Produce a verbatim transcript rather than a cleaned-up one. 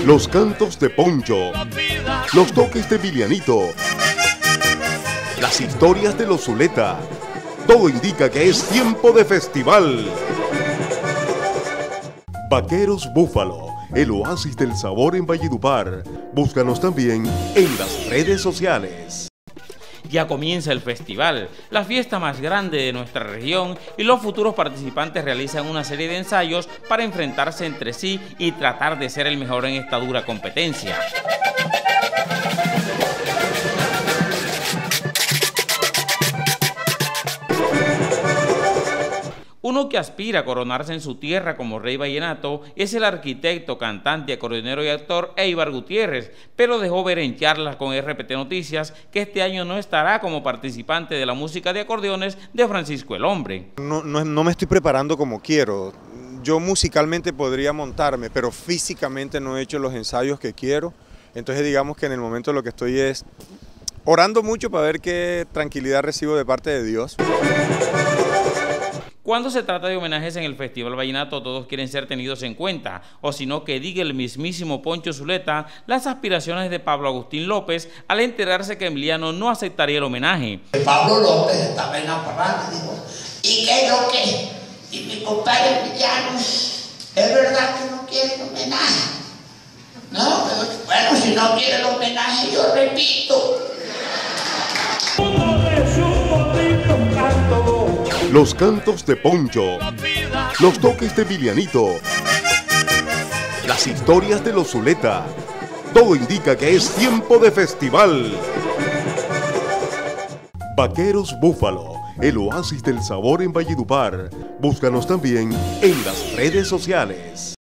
Los cantos de Poncho, los toques de Emilianito, las historias de los Zuleta. Todo indica que es tiempo de festival. Vaqueros Búfalo, el oasis del sabor en Valledupar. Búscanos también en las redes sociales. Ya comienza el festival, la fiesta más grande de nuestra región, y los futuros participantes realizan una serie de ensayos para enfrentarse entre sí y tratar de ser el mejor en esta dura competencia. Uno que aspira a coronarse en su tierra como rey vallenato es el arquitecto, cantante, acordeonero y actor Eibar Gutiérrez, pero dejó ver en charlas con R P T Noticias que este año no estará como participante de la música de acordeones de Francisco el Hombre. No, no, no me estoy preparando como quiero. Yo musicalmente podría montarme, pero físicamente no he hecho los ensayos que quiero. Entonces digamos que en el momento lo que estoy es orando mucho para ver qué tranquilidad recibo de parte de Dios. Cuando se trata de homenajes en el Festival Vallenato, todos quieren ser tenidos en cuenta, o si no, que diga el mismísimo Poncho Zuleta las aspiraciones de Pablo Agustín López al enterarse que Emiliano no aceptaría el homenaje. Pablo López estaba en la parada y dijo, ¿y qué es lo que? Y mi compadre Emiliano, ¿es verdad que no quiere el homenaje? No, pero bueno, si no quiere el homenaje, yo repito. Los cantos de Poncho, los toques de Emilianito, las historias de los Zuleta. Todo indica que es tiempo de festival. Vaqueros Búfalo, el oasis del sabor en Valledupar. Búscanos también en las redes sociales.